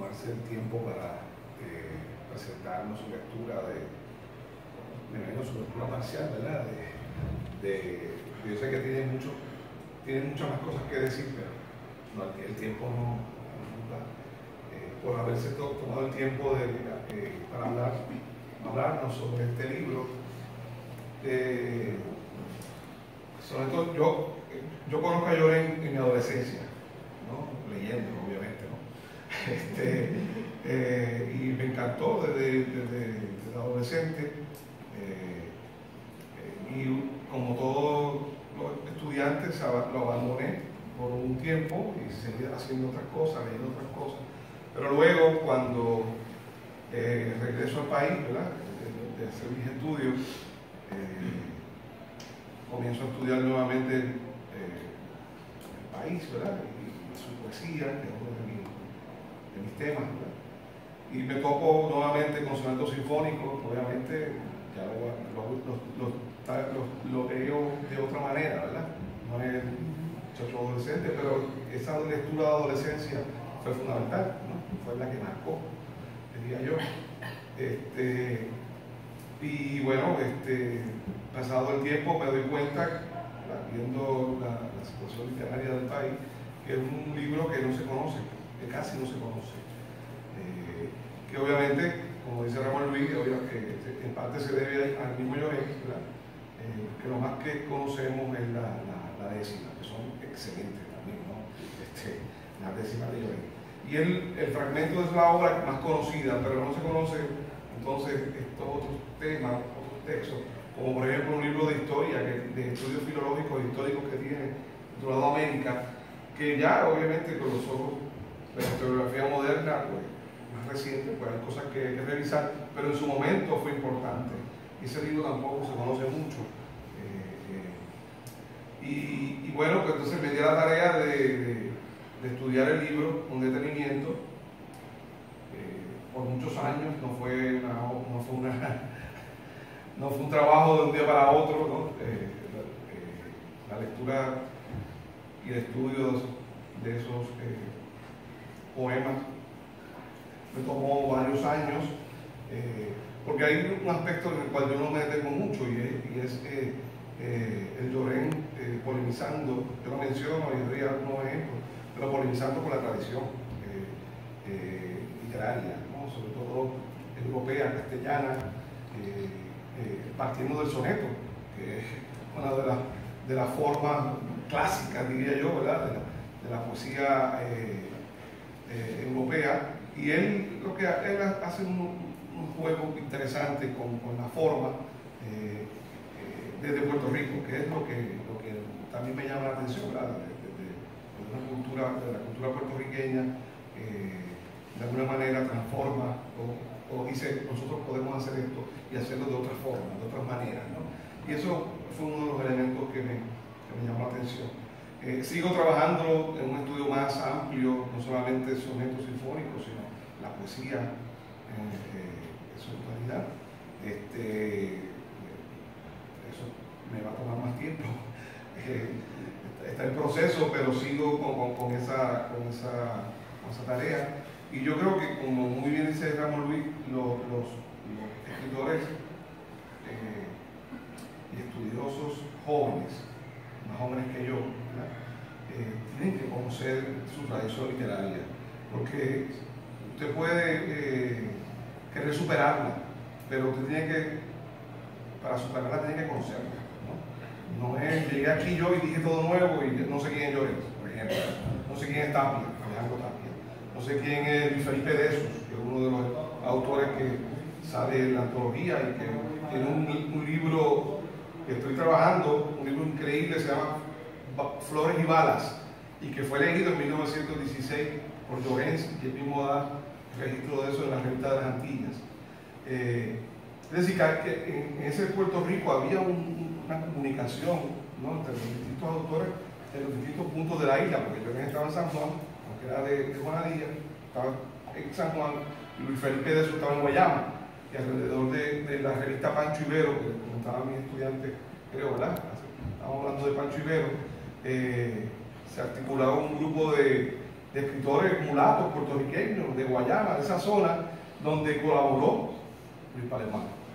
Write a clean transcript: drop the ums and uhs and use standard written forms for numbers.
tomarse el tiempo para presentarnos su lectura su lectura parcial, ¿verdad? Yo sé que tiene muchas más cosas que decir, pero no, el tiempo no da. Por haberse tomado el tiempo para hablarnos sobre este libro. Sobre todo, yo conozco a Llorén en mi adolescencia, ¿no? Leyendo, obviamente, ¿no? Y me encantó desde adolescente. Y como todos los estudiantes, lo abandoné por un tiempo y seguí haciendo otras cosas, leyendo otras cosas. Pero luego, cuando regreso al país, ¿verdad? De hacer mis estudios, comienzo a estudiar nuevamente el país, ¿verdad? Y su poesía, que es uno de mis temas, ¿verdad? Y me topo nuevamente con sonetos sinfónicos, obviamente ya lo leo de otra manera, ¿verdad? No es muchacho adolescente, pero esa lectura de adolescencia fue fundamental, ¿no? Fue la que marcó, diría yo. Y bueno, pasado el tiempo me doy cuenta, viendo la situación literaria del país, que es un libro que no se conoce, que casi no se conoce. Que obviamente, como dice Ramón Luis, que en parte se debe al mismo Llorén, que lo más que conocemos es la décima, que son excelentes también, ¿no? La décima de Llorén. Y el fragmento es la obra más conocida, pero no se conoce entonces estos otros temas, otros textos, como por ejemplo un libro de historia, de estudios filológicos e históricos que tiene dentro de América, que ya obviamente con los ojos de la historiografía moderna, pues más reciente, pues hay cosas que revisar, pero en su momento fue importante. Y ese libro tampoco se conoce mucho. Y bueno, pues entonces me di la tarea de estudiar el libro con detenimiento. Por muchos años, no fue un trabajo de un día para otro, ¿no? La lectura y el estudio de esos poemas me tomó varios años, porque hay un aspecto en el cual yo no me detengo mucho y es el Llorén polemizando, yo lo menciono y doy algunos ejemplos, pero polemizando con la tradición literaria, ¿no? Sobre todo europea, castellana, partiendo del soneto, que es una de las formas clásicas, diría yo, ¿verdad? De la poesía europea. Y él hace un juego interesante con la forma desde Puerto Rico, que es lo que también me llama la atención, ¿verdad? De la cultura puertorriqueña, de alguna manera transforma o dice, nosotros podemos hacer esto y hacerlo de otra forma, de otras maneras, ¿no? Y eso fue uno de los elementos que me llamó la atención. Sigo trabajando en un estudio más amplio, no solamente sonetos sinfónicos, sino la poesía en su totalidad. Eso me va a tomar más tiempo. Está en proceso, pero sigo con esa tarea. Y yo creo que, como muy bien dice Ramón Luis, los escritores y estudiosos jóvenes, más jóvenes que yo, tienen que conocer su tradición literaria, porque usted puede querer superarla, pero usted para superarla tiene que conocerla, ¿no? No es, llegué aquí yo y dije todo nuevo y no sé quién es Llorens, por ejemplo, no sé quién es Tapia, Alejandro Tapia, no sé quién es Luis Felipe Desos, que es uno de los autores que sale en la antología y que tiene un libro que estoy trabajando, un libro increíble, se llama Flores y Balas, y que fue leído en 1916 por Llorens, y él mismo da registro de eso en la revista de las Antillas. Es decir, que en ese Puerto Rico había una comunicación, ¿no?, entre los distintos autores en los distintos puntos de la isla, porque Llorens estaba en San Juan, aunque era de Juanadía, estaba en San Juan, y Luis Felipe de eso estaba en Guayama, y alrededor de la revista Pancho Ibero, que comentaba mi estudiante, creo, ¿verdad? Estamos hablando de Pancho Ibero, se articulaba un grupo de de escritores mulatos puertorriqueños, de Guayana, de esa zona donde colaboró Luis Palermo.